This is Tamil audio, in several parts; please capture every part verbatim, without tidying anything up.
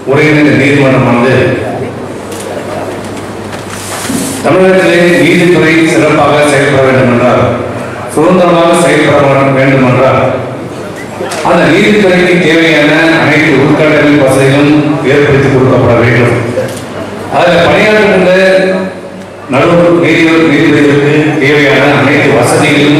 ஒருங்கிணைந்த நீதிமன்றமானது தமிழகத்திலே நீதித்துறை சிறப்பாக செயல்பட வேண்டும் என்றால், சுதந்திரமாக செயல்பட வேண்டும் என்றால், அந்த நீதித்துறைக்கு தேவையான அனைத்து உள்கட்டமைப்பு வசதிகளும் ஏற்படுத்தி கொடுக்கப்பட வேண்டும். அதில் பணியாற்றுகின்ற நடுவர் நீதிபதி நீதிபதிகளுக்கு தேவையான அனைத்து வசதிகளும்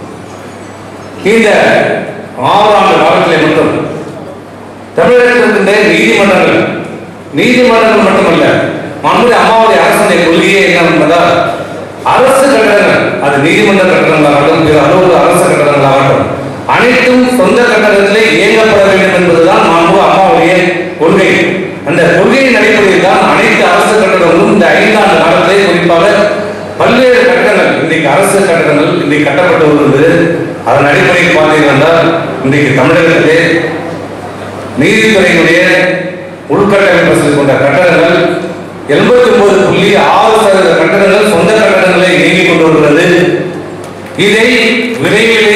இந்த ஆறு ஆண்டு காலத்திலே மட்டும் தமிழகத்தில் இருக்கின்ற நீதிமன்றங்கள் நீதிமன்றங்கள் மட்டுமல்ல, நம்முடைய அம்மாவுடைய அரசுடைய கொள்கையே என்ன என்பதால், அரசு கட்டடங்கள், அது நீதிமன்ற கட்டடங்களாகட்டும், பிற அலுவலக அரசு கட்டடங்களாகட்டும், அனைத்தும் சொந்த கட்டடத்திலே இயங்கப்பட வேண்டும் என்பதுதான் மாண்பு அம்மாவுடைய கொள்கை. அந்த கொள்கையின் அடிப்படையில் தான் அனைத்து அரசு கட்டடங்களும் இந்த ஐந்தாண்டு காலத்திலே, குறிப்பாக பல்வேறு கட்டடங்கள் இன்றைக்கு அரசு கட்டடங்கள் இன்றைக்கு கட்டப்பட்டு வருகிறது. அதன் அடிப்படையில் பார்த்தீங்கன்னா இன்றைக்கு தமிழகத்திலே நீதித்துறையினுடைய உள்கட்டமைப்பு வசதி கொண்ட கட்டடங்கள் எண்பத்தி ஒன்பது புள்ளி ஆறு சதவீத கட்டடங்கள் சொந்த கட்டடங்களை இயங்கிக் கொண்டு வருகிறது. இதை விரைவிலே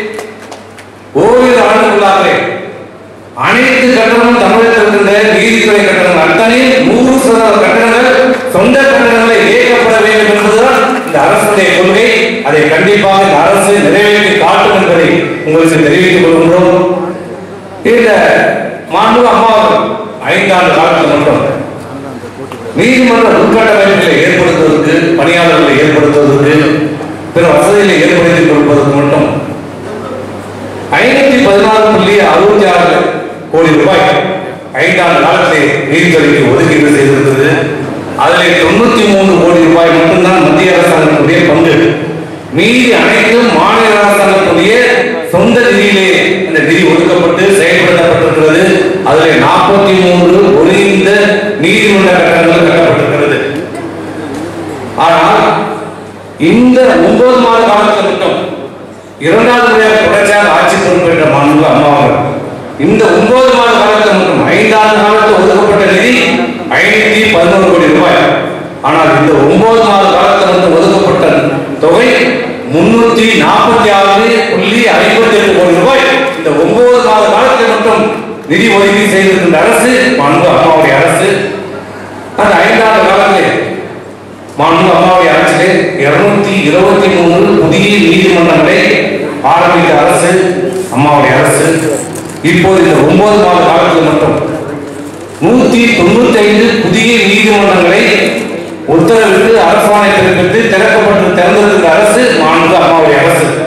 ஓரிரு ஆண்டுக்குள்ளாகவே அனைத்து கட்டணமும் தமிழகத்தில் இருக்கின்ற நீதித்துறை கட்டணங்கள் அத்தனையும் நூறு சதவீத கட்டணங்கள் சொந்த கட்டணங்களை இயக்கப்பட வேண்டும் என்பதுதான் இந்த அரசுடைய கொள்கை. அதை கண்டிப்பாக இந்த அரசு நிறைவேற்றி காட்டும் என்பதை உங்களுக்கு தெரிவித்துக் கொள்கின்றோம். இந்த மாண்பு அம்மா ஐந்தாண்டு காலத்தில் மட்டும் நீதிமன்ற உள்கட்டமைப்புகளை ஏற்படுத்துவதற்கு, பணியாளர்களை ஏற்படுத்துவதற்கு, பிற வசதிகளை ஏற்படுத்திக் கொடுப்பதற்கு மட்டும் ஐநூத்தி பதினாறு புள்ளி அறுபத்தி ஆறு கோடி ரூபாய் ஐந்தாண்டு காலத்தை நீதித்துறைக்கு ஒதுக்கீடு செய்திருக்கிறது. அதில் தொண்ணூத்தி மூன்று கோடி ரூபாய் மட்டும்தான் மத்திய அரசாங்கத்துடைய பங்கு. மீதி அனைத்தும் மாநில அரசாங்கத்துடைய சொந்த நிதியிலே அந்த நிதி ஒதுக்கப்பட்டு செயல்படுத்தப்பட்டிருக்கிறது. அதில் நாற்பத்தி மூன்று ஒருங்கிணைந்த நீதிமன்ற கட்டடங்கள் கட்டப்பட்டிருக்கிறது. ஆனால் இந்த ஒன்பது மாத காலத்தில் மட்டும் இரண்டாவது முறையாக தொடர்ச்சியாக ஆட்சி பொறுப்பேற்ற மாண்பு அம்மாவர்கள் இந்த ஒன்பது மாத காலத்தில் மட்டும் ஐந்தாண்டு காலத்தில் ஒதுக்கப்பட்ட நிதி ஐநூத்தி பதினோரு கோடி ரூபாய். ஆனால் இந்த ஒன்பது மாத காலத்தில் மட்டும் ஒதுக்கப்பட்ட தொகை முன்னூத்தி நாற்பத்தி ஆறு புள்ளி ஐம்பத்தி எட்டு கோடி ரூபாய். இந்த ஒன்பது மாத காலத்தில் மட்டும் நிதி ஒதுக்கீடு செய்திருக்கின்ற அரசு மாண்பு அம்மாவுடைய அரசு. அந்த ஐந்தாண்டு காலத்திலே மாண்பு அம்மாவுடைய அரசிலே இருநூத்தி இருபத்தி மூன்று புதிய நீதிமன்றங்களை ஆரம்பித்த அரசு அம்மாவுடைய அரசு. இப்போது இந்த ஒன்பது மாத காலத்தில் மட்டும் நூத்தி தொண்ணூத்தி ஐந்து புதிய நீதிமன்றங்களை உத்தரவிட்டு அரசாணை பிறப்பித்து திறக்கப்பட்டு திறந்திருக்கிற அரசு மாண்பு அம்மாவுடைய அரசு.